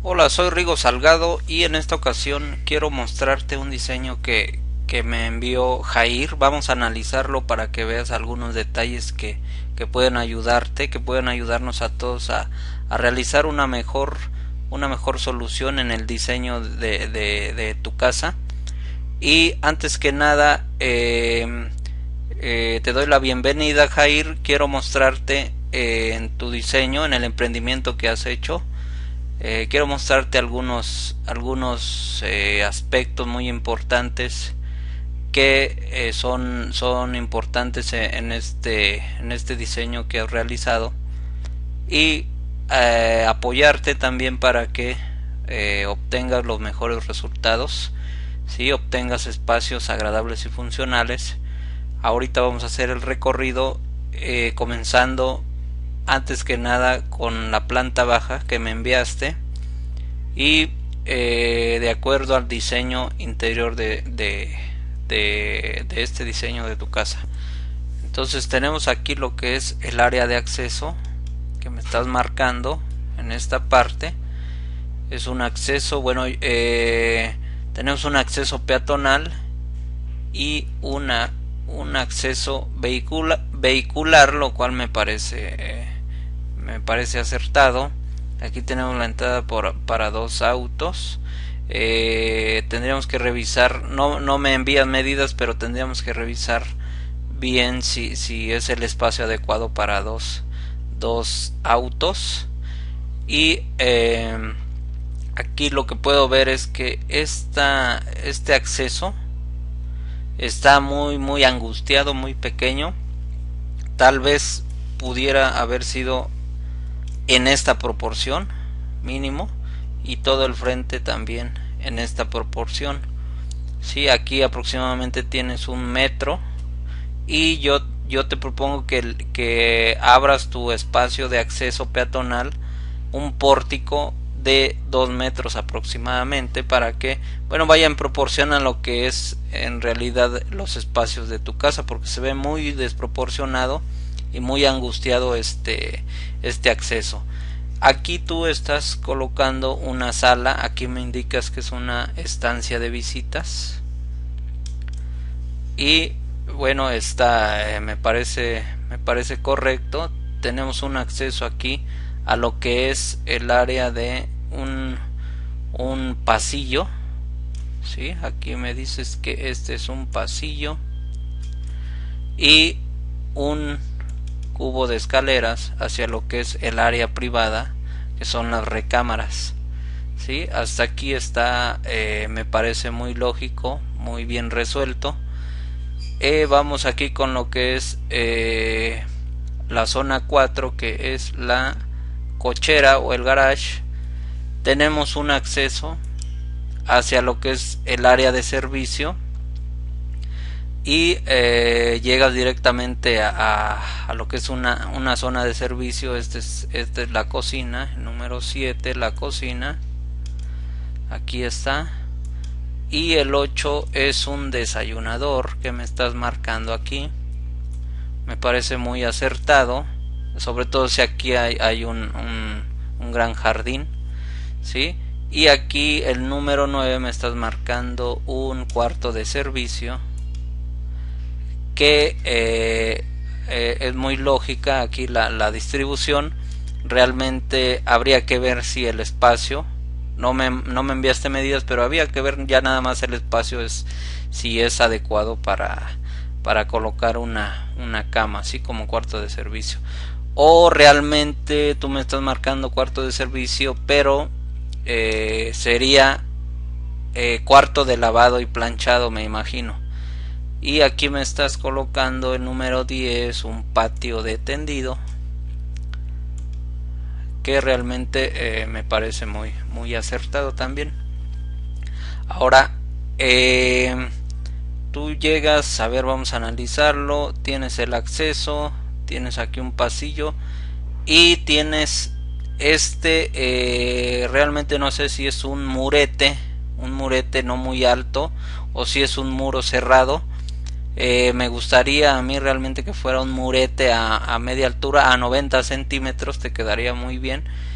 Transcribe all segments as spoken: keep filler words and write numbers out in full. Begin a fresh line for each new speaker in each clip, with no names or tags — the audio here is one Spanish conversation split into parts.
Hola, soy Rigo Salgado y en esta ocasión quiero mostrarte un diseño que, que me envió Jair. Vamos a analizarlo para que veas algunos detalles que, que pueden ayudarte, que pueden ayudarnos a todos a, a realizar una mejor, una mejor solución en el diseño de, de, de tu casa. Y antes que nada, eh, eh, te doy la bienvenida, Jair. Quiero mostrarte eh, en tu diseño, en el emprendimiento que has hecho. Eh, quiero mostrarte algunos algunos eh, aspectos muy importantes que eh, son son importantes en este en este diseño que has realizado y eh, apoyarte también para que eh, obtengas los mejores resultados, si obtengas espacios agradables y funcionales. Ahorita vamos a hacer el recorrido, eh, comenzando antes que nada con la planta baja que me enviaste y eh, de acuerdo al diseño interior de, de, de, de este diseño de tu casa. Entonces tenemos aquí lo que es el área de acceso que me estás marcando en esta parte. Es un acceso, bueno, eh, tenemos un acceso peatonal y una un acceso vehicula, vehicular, lo cual me parece eh, me parece acertado. Aquí tenemos la entrada por, para dos autos. Eh, tendríamos que revisar, no, no me envían medidas, pero tendríamos que revisar bien si, si es el espacio adecuado para dos, dos autos. Y eh, aquí lo que puedo ver es que esta, este acceso está muy muy angustiado, muy pequeño. Tal vez pudiera haber sido en esta proporción mínimo y todo el frente también en esta proporción. Sí, aquí aproximadamente tienes un metro y yo yo te propongo que, que abras tu espacio de acceso peatonal, un pórtico de dos metros aproximadamente, para que bueno vaya en proporción a lo que es en realidad los espacios de tu casa, porque se ve muy desproporcionado y muy angustiado este este acceso. Aquí tú estás colocando una sala, aquí me indicas que es una estancia de visitas y bueno, está eh, me parece me parece correcto. Tenemos un acceso aquí a lo que es el área de un un pasillo. Sí, aquí me dices que este es un pasillo y un cubo de escaleras hacia lo que es el área privada, que son las recámaras. ¿Sí? Hasta aquí está, eh, me parece muy lógico, muy bien resuelto. Eh, vamos aquí con lo que es eh, la zona cuatro, que es la cochera o el garage. Tenemos un acceso hacia lo que es el área de servicio y eh, llegas directamente a, a, a lo que es una, una zona de servicio. Este es, esta es la cocina, número siete, la cocina. Aquí está. Y el ocho es un desayunador que me estás marcando aquí. Me parece muy acertado, sobre todo si aquí hay, hay un, un, un gran jardín, ¿sí? Y aquí el número nueve me estás marcando un cuarto de servicio, que eh, eh, es muy lógica aquí la, la distribución. Realmente habría que ver si el espacio, no me, no me enviaste medidas, pero había que ver ya nada más el espacio, es si es adecuado para, para colocar una, una cama, así como cuarto de servicio. O realmente tú me estás marcando cuarto de servicio, pero eh, sería eh, cuarto de lavado y planchado, me imagino. Y aquí me estás colocando el número diez, un patio de tendido, que realmente eh, me parece muy muy acertado también. Ahora eh, tú llegas, a ver, vamos a analizarlo. Tienes el acceso, tienes aquí un pasillo y tienes este eh, realmente no sé si es un murete, un murete no muy alto o si es un muro cerrado. Eh, me gustaría a mí realmente que fuera un murete a, a media altura, a noventa centímetros, te quedaría muy bien,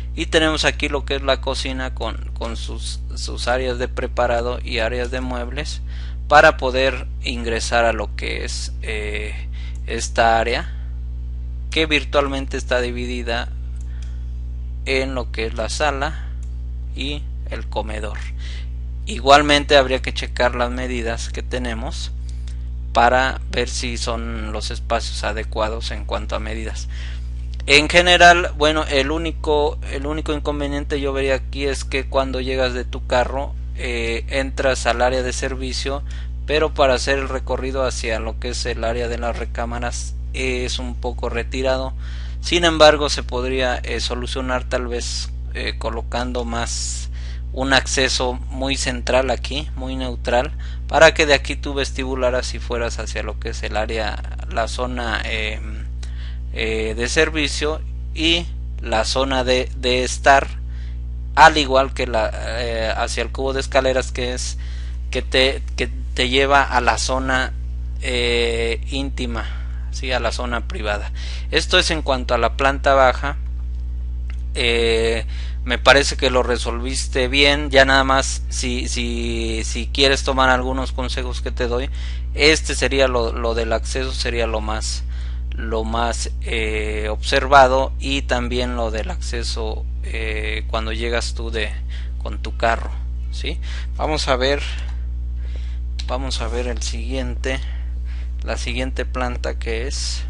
y tenemos aquí lo que es la cocina con, con sus, sus áreas de preparado y áreas de muebles para poder ingresar a lo que es eh, esta área, que virtualmente está dividida en lo que es la sala y el comedor. Igualmente habría que checar las medidas que tenemos para ver si son los espacios adecuados en cuanto a medidas. En general, bueno, el único el único inconveniente yo vería aquí es que cuando llegas de tu carro eh, entras al área de servicio, pero para hacer el recorrido hacia lo que es el área de las recámaras eh, es un poco retirado. Sin embargo, se podría eh, solucionar tal vez eh, colocando más un acceso muy central aquí, muy neutral, para que de aquí tú vestibularas y fueras hacia lo que es el área, la zona eh, eh, de servicio y la zona de, de estar, al igual que la eh, hacia el cubo de escaleras, que es que te, que te lleva a la zona eh, íntima, ¿sí? A la zona privada. Esto es en cuanto a la planta baja. eh, me parece que lo resolviste bien. Ya nada más si, si, si quieres tomar algunos consejos que te doy, este sería lo, lo del acceso, sería lo más lo más eh, observado, y también lo del acceso eh, cuando llegas tú de con tu carro, ¿sí? Vamos a ver vamos a ver el siguiente la siguiente planta, que es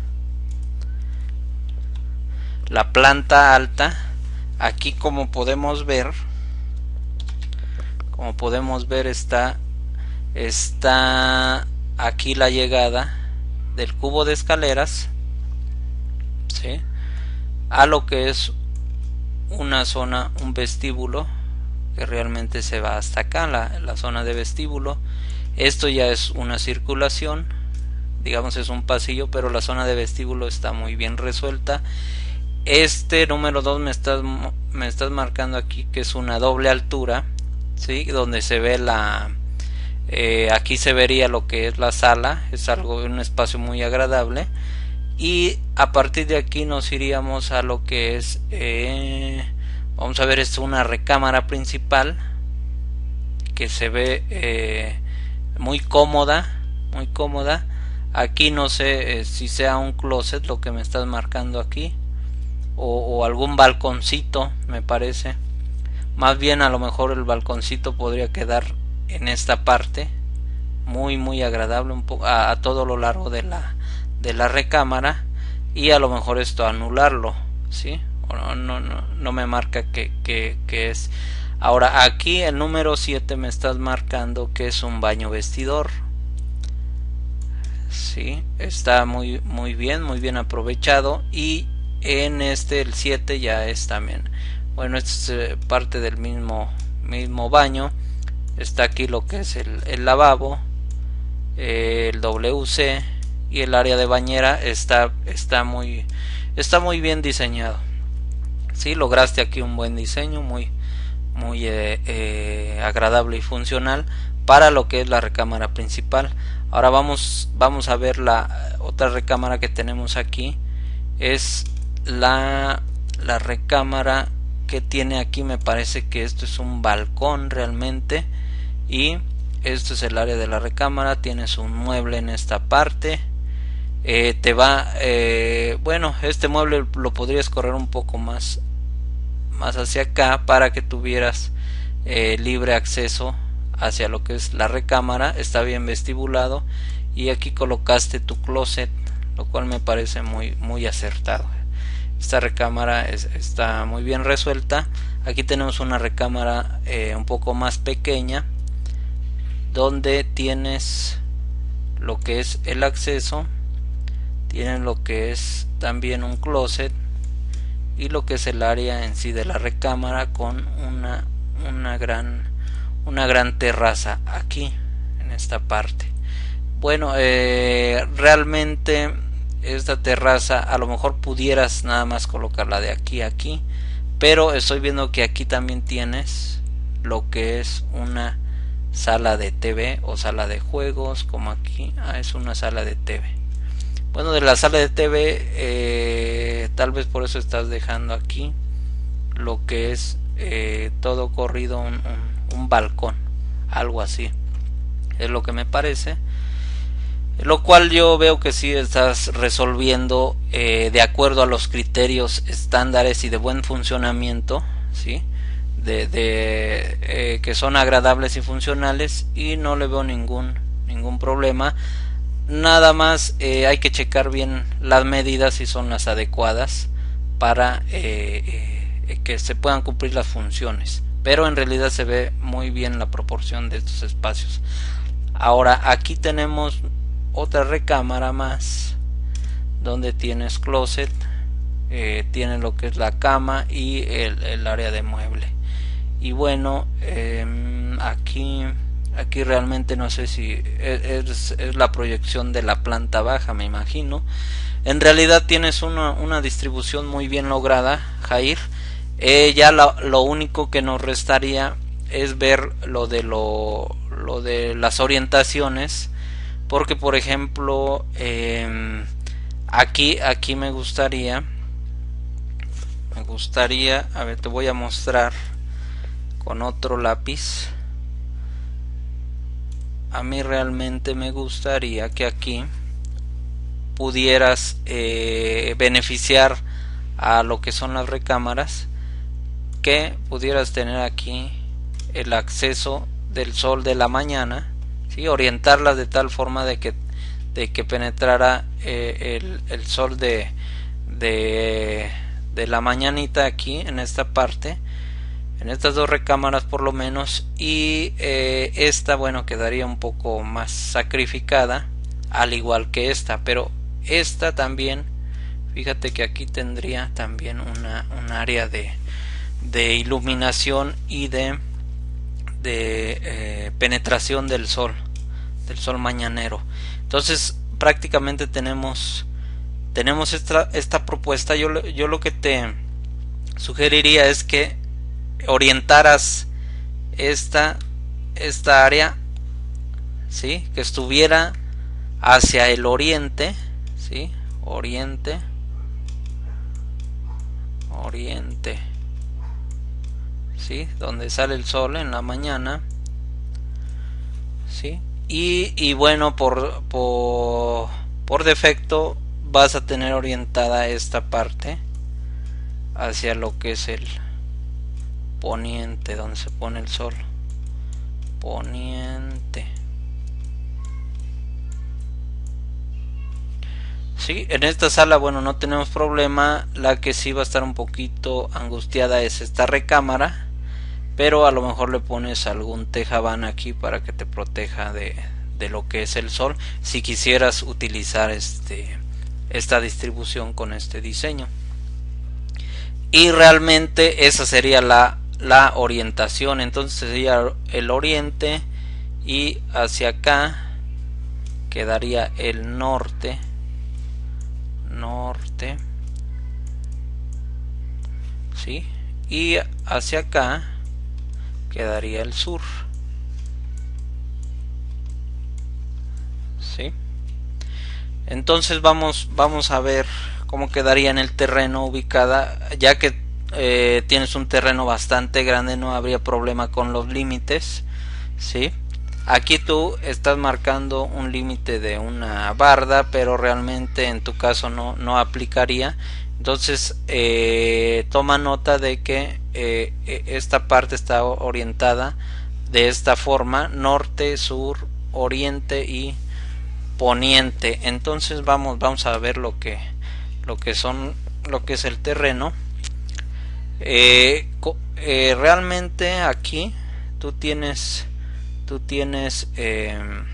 la planta alta. Aquí, como podemos ver, como podemos ver está está aquí la llegada del cubo de escaleras, ¿sí? A lo que es una zona, un vestíbulo, que realmente se va hasta acá, la, la zona de vestíbulo. Esto ya es una circulación, digamos es un pasillo, pero la zona de vestíbulo está muy bien resuelta. Este número dos me estás, me estás marcando aquí que es una doble altura, ¿sí? Donde se ve la eh, aquí se vería lo que es la sala. Es algo, un espacio muy agradable, y a partir de aquí nos iríamos a lo que es eh, vamos a ver, es una recámara principal que se ve eh, muy cómoda, muy cómoda. Aquí no sé eh, si sea un closet lo que me estás marcando aquí, O, o algún balconcito, me parece. Más bien a lo mejor el balconcito podría quedar en esta parte, muy muy agradable, un poco a, a todo lo largo de la de la recámara, y a lo mejor esto anularlo, ¿sí? O no, no, no, no me marca que, que, que es. Ahora aquí el número siete me estás marcando que es un baño vestidor. Sí, está muy muy bien, muy bien aprovechado. Y en este el siete ya es también, bueno, esto es eh, parte del mismo mismo baño. Está aquí lo que es el, el lavabo, eh, el W C, y el área de bañera está está muy está muy bien diseñado. Sí, lograste aquí un buen diseño, muy muy eh, eh, agradable y funcional para lo que es la recámara principal. Ahora vamos vamos a ver la otra recámara que tenemos aquí. Es la, la recámara que tiene aquí, me parece que esto es un balcón realmente, y esto es el área de la recámara. Tienes un mueble en esta parte, eh, te va eh, bueno, este mueble lo podrías correr un poco más más hacia acá para que tuvieras eh, libre acceso hacia lo que es la recámara. Está bien vestibulado, y aquí colocaste tu closet, lo cual me parece muy muy acertado. Esta recámara es, está muy bien resuelta. Aquí tenemos una recámara eh, un poco más pequeña, donde tienes lo que es el acceso, tienes lo que es también un closet, y lo que es el área en sí de la recámara, con una una gran una gran terraza aquí en esta parte. Bueno, eh, realmente esta terraza a lo mejor pudieras nada más colocarla de aquí a aquí, pero estoy viendo que aquí también tienes lo que es una sala de T V o sala de juegos, como aquí. Ah, es una sala de T V. Bueno, de la sala de T V eh, tal vez por eso estás dejando aquí lo que es eh, todo corrido un, un, un balcón, algo así es lo que me parece, lo cual yo veo que sí estás resolviendo eh, de acuerdo a los criterios estándares y de buen funcionamiento, ¿sí? de, de eh, que son agradables y funcionales, y no le veo ningún ningún problema. Nada más eh, hay que checar bien las medidas si son las adecuadas para eh, eh, que se puedan cumplir las funciones, pero en realidad se ve muy bien la proporción de estos espacios. Ahora aquí tenemos otra recámara más donde tienes closet, eh, tiene lo que es la cama y el, el área de mueble. Y bueno, eh, aquí aquí realmente no sé si es, es la proyección de la planta baja, me imagino. En realidad tienes una, una distribución muy bien lograda, Jair. Eh, ya lo, lo único que nos restaría es ver lo de lo, lo de las orientaciones, porque por ejemplo eh, aquí aquí me gustaría me gustaría a ver, te voy a mostrar con otro lápiz. A mí realmente me gustaría que aquí pudieras eh, beneficiar a lo que son las recámaras, que pudieras tener aquí el acceso del sol de la mañana, ¿sí? Orientarlas de tal forma de que de que penetrara eh, el, el sol de, de de la mañanita aquí en esta parte, en estas dos recámaras por lo menos, y eh, esta bueno quedaría un poco más sacrificada al igual que esta, pero esta también, fíjate que aquí tendría también una un área de, de iluminación y de de eh, penetración del sol, del sol mañanero. Entonces prácticamente tenemos tenemos esta, esta propuesta. Yo, yo lo que te sugeriría es que orientaras esta esta área, ¿sí? Que estuviera hacia el oriente, ¿sí? Oriente, oriente, ¿sí? Donde sale el sol en la mañana, ¿sí? Y, y bueno, por, por, por defecto vas a tener orientada esta parte hacia lo que es el poniente, donde se pone el sol. Poniente. Sí, en esta sala, bueno, no tenemos problema. La que sí va a estar un poquito angustiada es esta recámara, pero a lo mejor le pones algún tejabán aquí para que te proteja de, de lo que es el sol, si quisieras utilizar este esta distribución con este diseño. Y realmente esa sería la, la orientación. Entonces sería el oriente, y hacia acá quedaría el norte, norte, ¿sí? Y hacia acá quedaría el sur, ¿sí? Entonces vamos vamos a ver cómo quedaría en el terreno ubicada, ya que eh, tienes un terreno bastante grande, no habría problema con los límites, ¿sí? Aquí tú estás marcando un límite de una barda, pero realmente en tu caso no, no aplicaría. Entonces eh, toma nota de que eh, esta parte está orientada de esta forma: norte, sur, oriente y poniente. Entonces vamos vamos a ver lo que lo que son lo que es el terreno. Eh, eh, realmente aquí tú tienes tú tienes eh,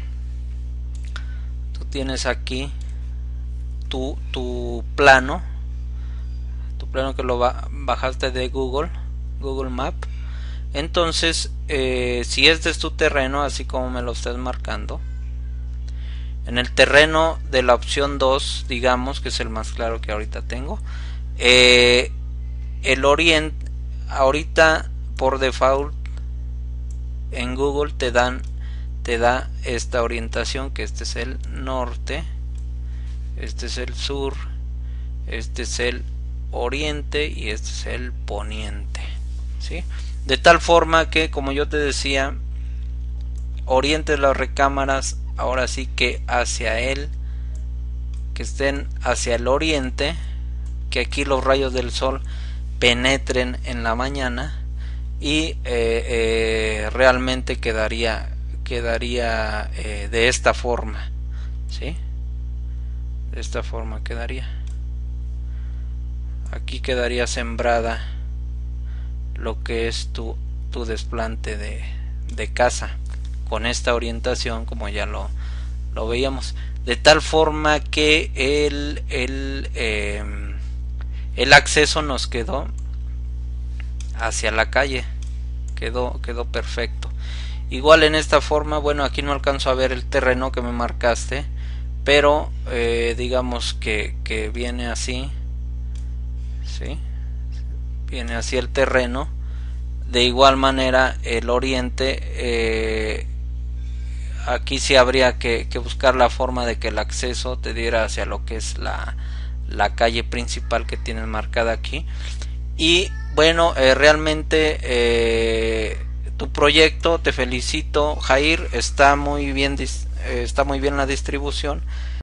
tú tienes aquí tu, tu plano tu plano que lo ba bajaste de Google Google Map. Entonces eh, si este es tu terreno, así como me lo estás marcando, en el terreno de la opción dos, digamos que es el más claro que ahorita tengo, eh, el oriente, ahorita por default en Google te dan te da esta orientación, que este es el norte, este es el sur, este es el oriente y este es el poniente, ¿sí? De tal forma que, como yo te decía, orientes las recámaras ahora sí que hacia él, que estén hacia el oriente, que aquí los rayos del sol penetren en la mañana y eh, eh, realmente quedaría quedaría eh, de esta forma, ¿sí? De esta forma quedaría. Aquí quedaría sembrada lo que es tu, tu desplante de, de casa con esta orientación, como ya lo, lo veíamos, de tal forma que el, el, eh, el acceso nos quedó hacia la calle, quedó, quedó perfecto. Igual en esta forma, bueno, aquí no alcanzo a ver el terreno que me marcaste, pero eh, digamos que, que viene así, ¿sí? Viene así el terreno. De igual manera el oriente, eh, aquí sí habría que, que buscar la forma de que el acceso te diera hacia lo que es la, la calle principal que tienes marcada aquí. Y bueno, eh, realmente eh, tu proyecto, te felicito, Jair, está muy bien, eh, está muy bien la distribución.